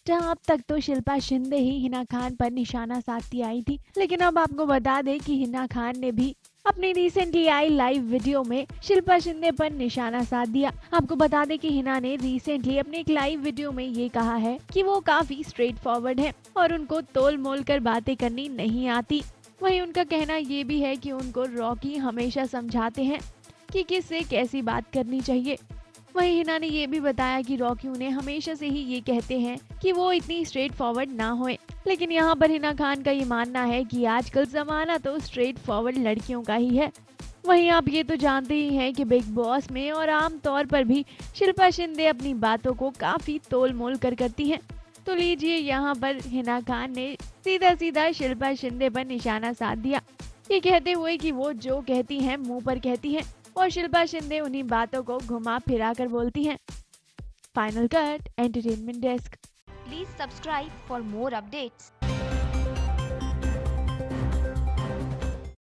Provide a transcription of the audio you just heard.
जहां अब तक तो शिल्पा शिंदे ही हिना खान पर निशाना साधती आई थी, लेकिन अब आपको बता दें कि हिना खान ने भी अपनी रिसेंटली आई लाइव वीडियो में शिल्पा शिंदे पर निशाना साध दिया। आपको बता दें कि हिना ने रिसेंटली अपने एक लाइव वीडियो में ये कहा है कि वो काफी स्ट्रेट फॉरवर्ड है और उनको तोल मोल कर बातें करनी नहीं आती। वहीं उनका कहना ये भी है कि उनको रॉकी हमेशा समझाते हैं कि किससे कैसी बात करनी चाहिए। वहीं हिना ने ये भी बताया कि रॉकी उन्हें हमेशा से ही ये कहते हैं कि वो इतनी स्ट्रेट फॉरवर्ड ना होए। लेकिन यहाँ पर हिना खान का ये मानना है कि आजकल जमाना तो स्ट्रेट फॉरवर्ड लड़कियों का ही है। वहीं आप ये तो जानते ही हैं कि बिग बॉस में और आम तौर पर भी शिल्पा शिंदे अपनी बातों को काफी तोल मोल कर करती हैं। तो लीजिए यहाँ पर हिना खान ने सीधा सीधा शिल्पा शिंदे पर निशाना साध दिया, ये कहते हुए कि वो जो कहती हैं मुंह पर कहती हैं और शिल्पा शिंदे उन्हीं बातों को घुमा फिरा कर बोलती हैं। Final cut entertainment desk. Please subscribe for more updates.